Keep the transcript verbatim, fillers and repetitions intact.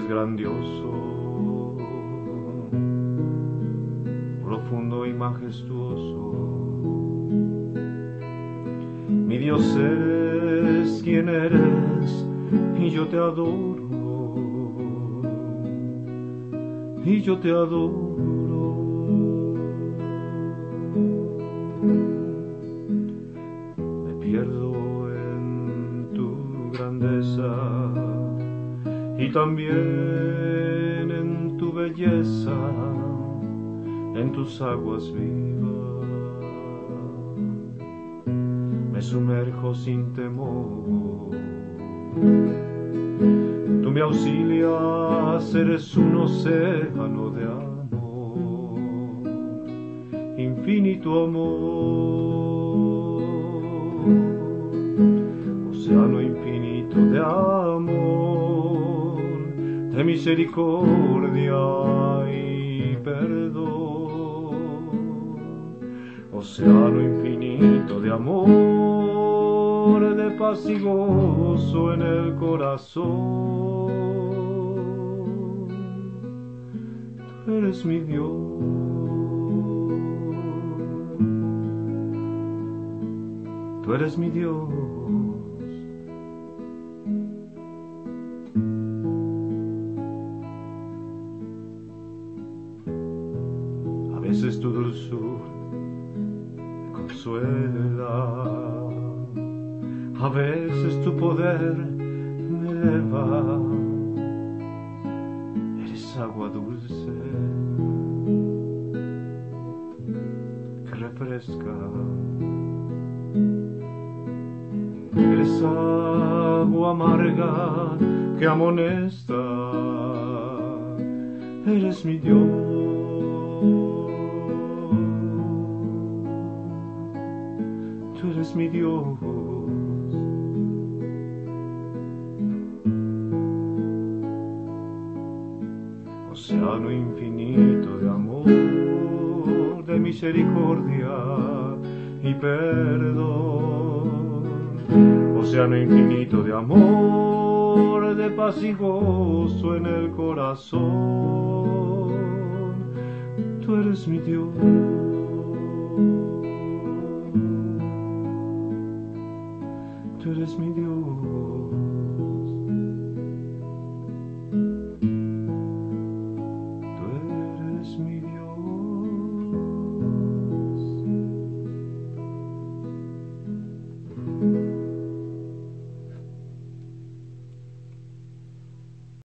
grandioso, profundo y majestuoso. Mi Dios eres quien eres y yo te adoro, y yo te adoro. Me pierdo en tu grandeza y también en tu belleza, en tus aguas vivas. Me sumerjo sin temor, tú me auxilias, eres un océano de amor, infinito amor, océano infinito de amor, de misericordia y perdón, océano infinito de amor, de paz y gozo en el corazón. Tú eres mi Dios, tú eres mi Dios. A veces tu dulzura me consuela, a veces tu poder me eleva. Eres agua dulce que refresca, eres agua amarga que amonesta. Eres mi Dios, tú eres mi Dios. Océano infinito de amor, de misericordia y perdón. Océano infinito de amor, de paz y gozo en el corazón. Tú eres mi Dios, tú eres mi Dios.